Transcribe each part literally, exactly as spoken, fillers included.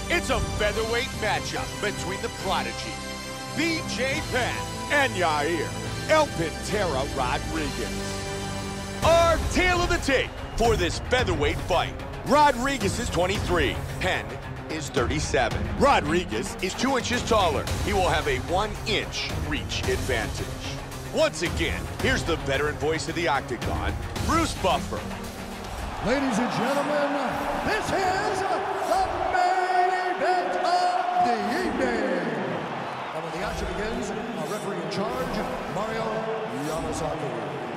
It's a featherweight matchup between the prodigy, B J Penn, and Yair El Pantera Rodriguez. Our tale of the tape for this featherweight fight. Rodriguez is twenty-three. Penn is thirty-seven. Rodriguez is two inches taller. He will have a one-inch reach advantage. Once again, here's the veteran voice of the Octagon, Bruce Buffer. Ladies and gentlemen, this is the main event of the evening. And when the action begins, our referee in charge, Mario Yamasaki.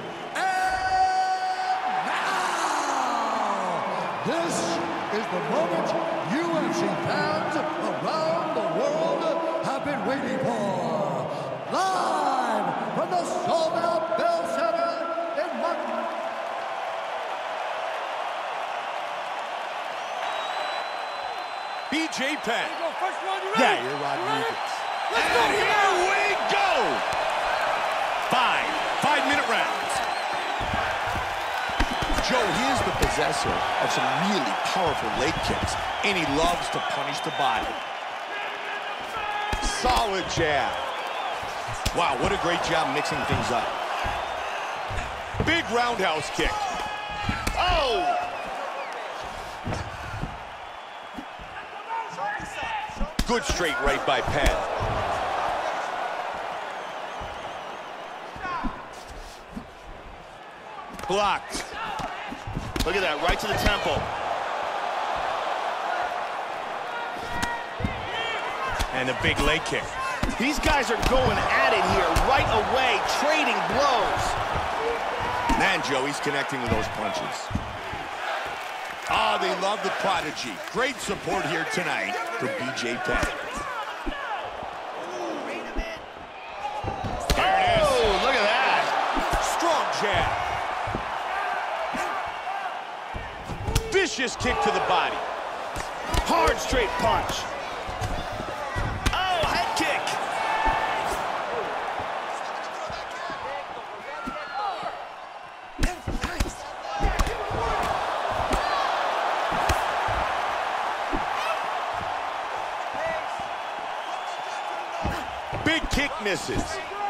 And now, this is the moment U F C fans around the world have been waiting for. Live from the sold-out Bell Center in Montreal. B J Penn. Go, first one, you ready? Yeah, you're Rodriguez. Let's and go, here we go! Five, five-minute rounds. Joe, he is the possessor of some really powerful leg kicks, and he loves to punish the body. Solid jab. Wow, what a great job mixing things up. Big roundhouse kick. Oh! Good straight right by Penn. Blocked. Look at that, right to the temple. And a big leg kick. These guys are going at it here right away, trading blows. Man, Joe, he's connecting with those punches. Oh, they love the prodigy. Great support here tonight for B J Penn. There it is. Oh, look at that. Strong jab. Vicious kick to the body. Hard straight punch. Oh, head kick. Big kick misses.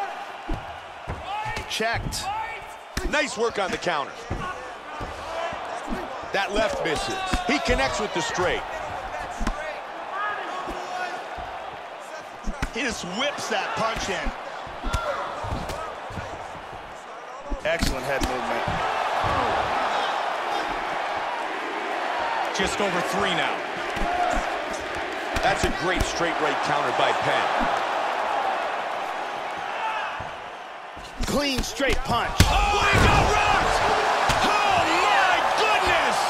Checked. Nice work on the counter. That left misses. He connects with the straight. He just whips that punch in. Excellent head movement. Just over three now. That's a great straight right counter by Penn. Clean straight punch. Oh, he got rocked! Oh, my goodness!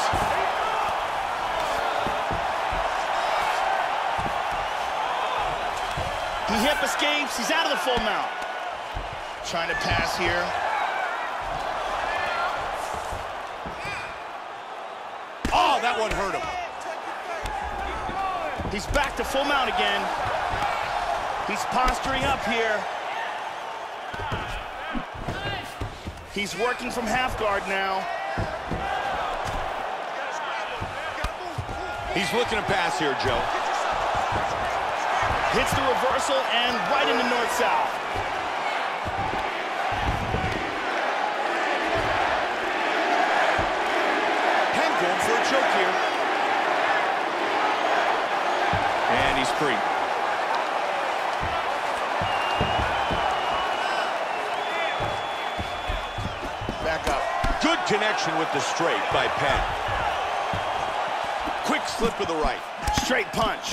He hip escapes. He's out of the full mount. Trying to pass here. Oh, that one hurt him. He's back to full mount again. He's posturing up here. He's working from half guard now. He's looking to pass here, Joe. Hits the reversal and right into north-south. Penn going for a choke here. And he's free. Back up. Good connection with the straight by Penn. Quick slip of the right. Straight punch.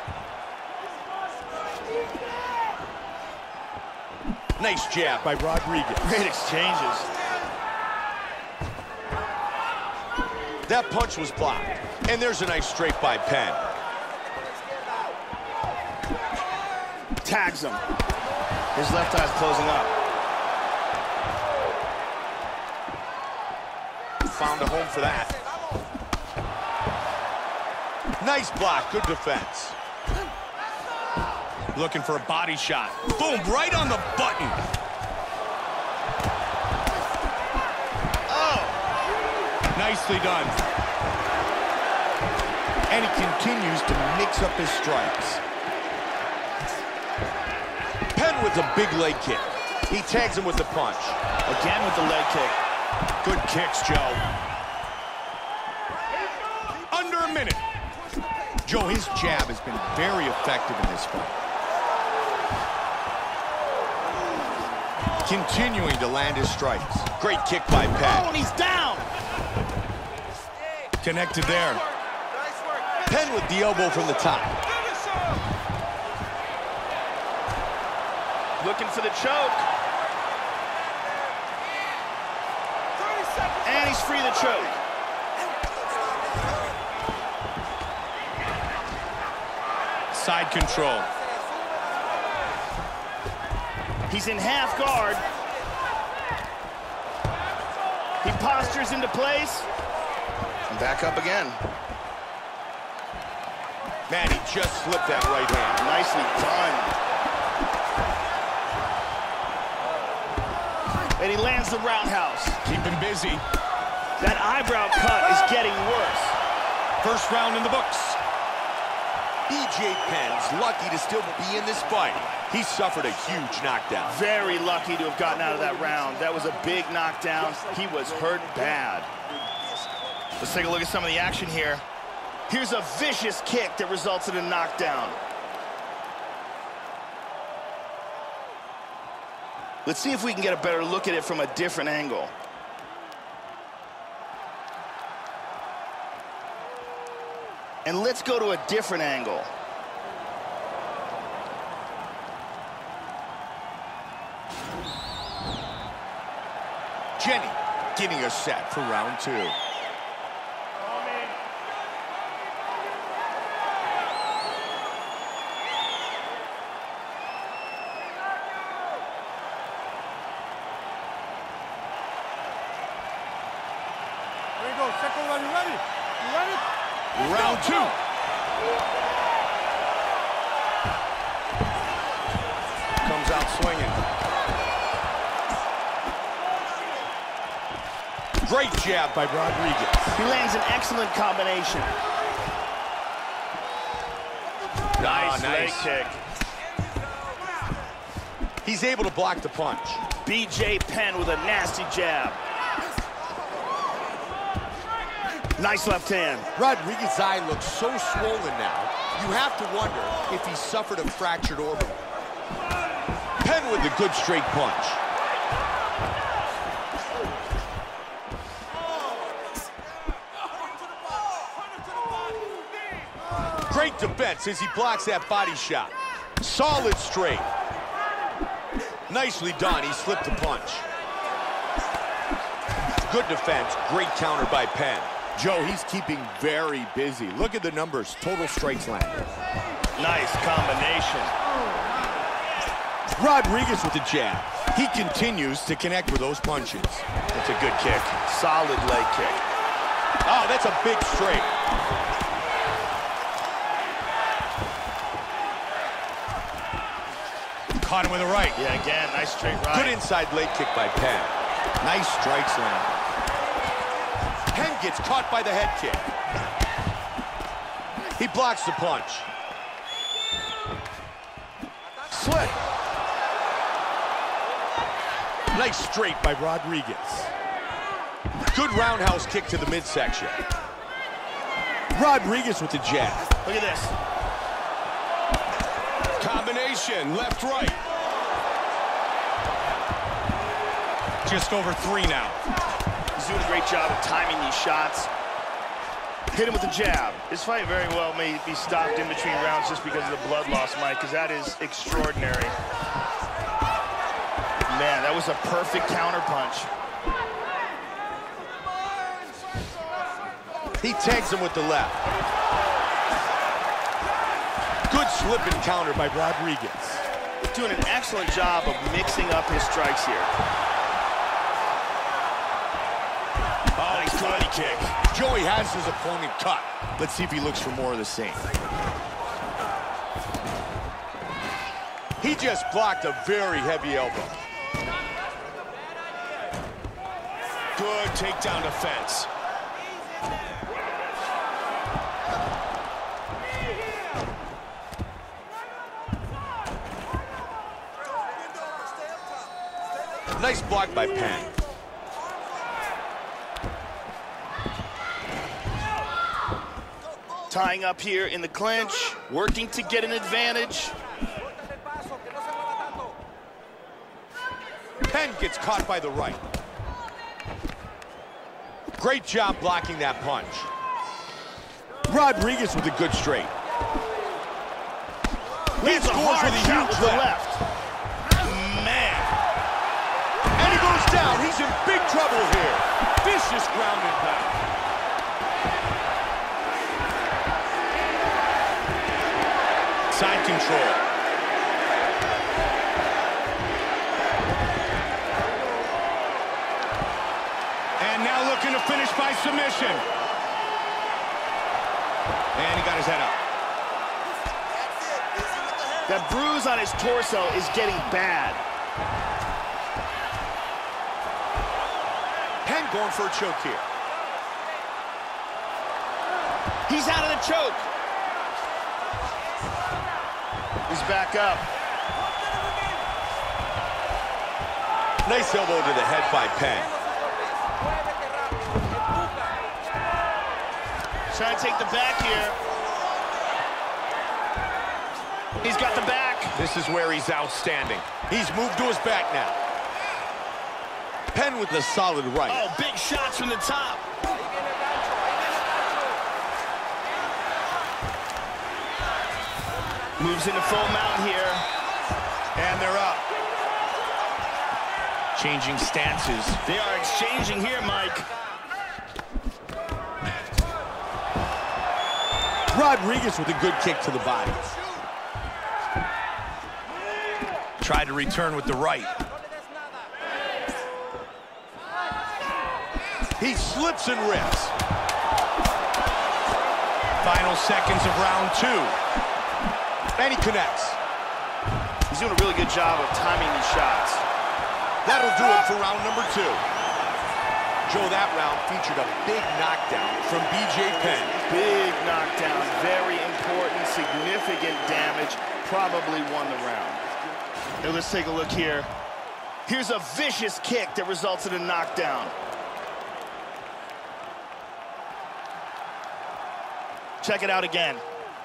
Nice jab by Rodriguez. Great exchanges. That punch was blocked. And there's a nice straight by Penn. Tags him. His left eye's closing up. Found a home for that. Nice block, good defense. Looking for a body shot. Boom, right on the button. Oh! Nicely done. And he continues to mix up his strikes. Penn with a big leg kick. He tags him with the punch. Again with the leg kick. Good kicks, Joe. Under a minute. Joe, his jab has been very effective in this fight. Continuing to land his strikes. Great kick by Penn. Oh, and he's down. Connected there. Penn with the elbow from the top. Looking for the choke. And he's free of the choke. Side control. He's in half guard. He postures into place. And back up again. Man, he just slipped that right hand. Nicely done. And he lands the roundhouse. Keep him busy. That eyebrow cut is getting worse. First round in the books. B J Penn's lucky to still be in this fight. He suffered a huge knockdown. Very lucky to have gotten out of that round. That was a big knockdown. He was hurt bad. Let's take a look at some of the action here. Here's a vicious kick that results in a knockdown. Let's see if we can get a better look at it from a different angle. And let's go to a different angle. Jenny getting us set for round two. There you go. Second round. You ready? You ready? Round two. Comes out swinging. Great jab by Rodriguez. He lands an excellent combination. Nice, oh, nice. leg kick. He's able to block the punch. B J Penn with a nasty jab. Nice left hand. Rodriguez's eye looks so swollen now, you have to wonder if he suffered a fractured orbital. Penn with the good straight punch. Great defense as he blocks that body shot. Solid straight. Nicely done, he slipped the punch. Good defense, great counter by Penn. Joe, he's keeping very busy. Look at the numbers. Total strikes landed. Nice combination. Rodriguez with the jab. He continues to connect with those punches. That's a good kick. Solid leg kick. Oh, that's a big straight. Caught him with a right. Yeah, again, nice straight right. Good inside leg kick by Penn. Nice strikes landed. Penn gets caught by the head kick. He blocks the punch. Slip. Nice straight by Rodriguez. Good roundhouse kick to the midsection. Rodriguez with the jab. Look at this. Combination, left, right. Just over three now. He's doing a great job of timing these shots. Hit him with the jab. This fight very well may be stopped in between rounds just because of the blood loss, Mike, because that is extraordinary. Man, that was a perfect counter punch. He tags him with the left. Good slip and counter by Rodriguez. Doing an excellent job of mixing up his strikes here. Oh, nice body kick. Joey has his opponent cut. Let's see if he looks for more of the same. He just blocked a very heavy elbow. Good takedown defense. Nice block by Penn. Tying up here in the clinch, working to get an advantage. Penn gets caught by the right. Great job blocking that punch. Rodriguez with a good straight. He scores with a huge left. Man. And he goes down. He's in big trouble here. Vicious ground and pound. Side control. And now looking to finish by submission. And he got his head up. That bruise on his torso is getting bad. Penn going for a choke here. He's out of the choke. He's back up. Nice elbow to the head by Penn. Trying to take the back here. He's got the back. This is where he's outstanding. He's moved to his back now. Penn with the solid right. Oh, big shots from the top. Moves into full mount here. And they're up. Changing stances. They are exchanging here, Mike. Rodriguez with a good kick to the body. Tried to return with the right. He slips and rips. Final seconds of round two. And he connects. He's doing a really good job of timing these shots. That'll do it for round number two. Joe, that round featured a big knockdown from B J Penn. Big knockdown, very important, significant damage, probably won the round. Now let's take a look here. Here's a vicious kick that results in a knockdown. Check it out again.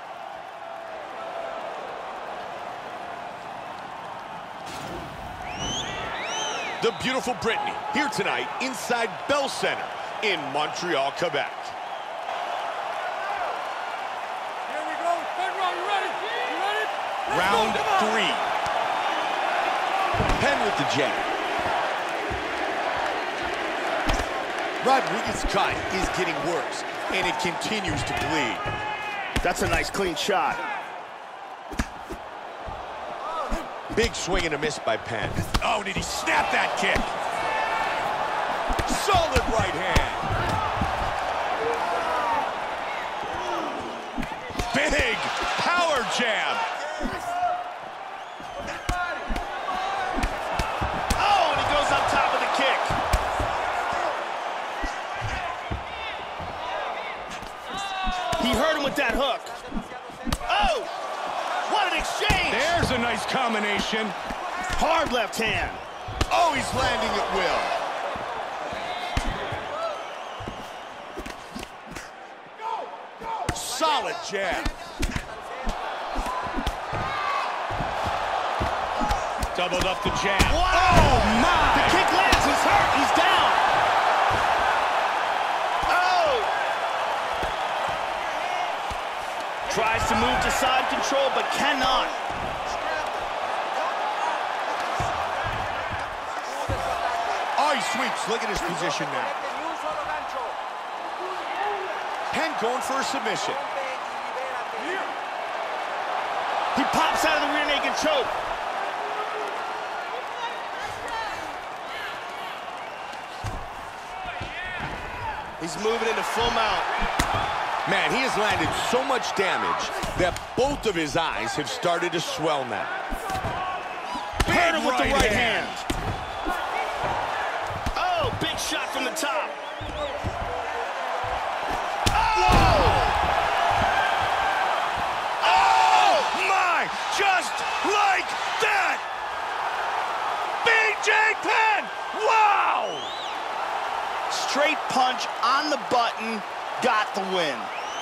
The beautiful Brittany, here tonight inside Bell Center in Montreal, Quebec. Here we go. Penn, you ready? You ready? Let's Round go. Come on. three. Penn with the jab. Rodriguez's cut is getting worse, and it continues to bleed. That's a nice clean shot. Big swing and a miss by Penn. Oh, did he snap that kick? Solid right hand. Big power jab. Oh, and he goes on top of the kick. He hurt him with that hook. Oh, what an exchange. There's a nice combination. Hard left hand. Oh, he's landing at will. Solid jab. Doubled up the jab. Wow. Oh, my! The kick lands. He's hurt. He's down. Oh! Tries to move to side control, but cannot. Oh, he sweeps. Look at his position now. Penn going for a submission. He pops out of the rear naked choke. He's moving into full mount. Man, he has landed so much damage that both of his eyes have started to swell now. Hit him with the right right hand. hand. Oh, big shot from the top. Oh! Oh, my! Just like that! B J Penn on the button, got the win.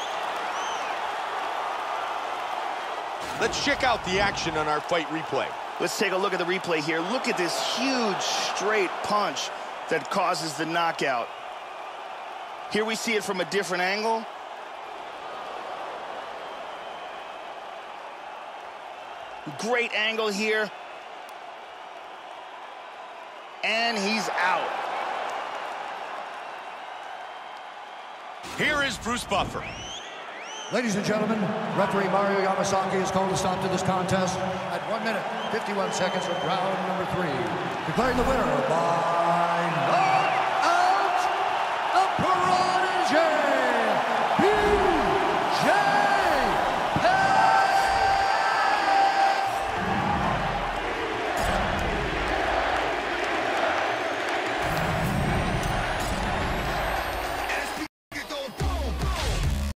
Let's check out the action on our fight replay. Let's take a look at the replay here. Look at this huge straight punch that causes the knockout. Here we see it from a different angle. Great angle here. And he's out. Here is Bruce Buffer. Ladies and gentlemen, referee Mario Yamasaki has called a stop to this contest at one minute, fifty-one seconds of round number three. Declaring the winner by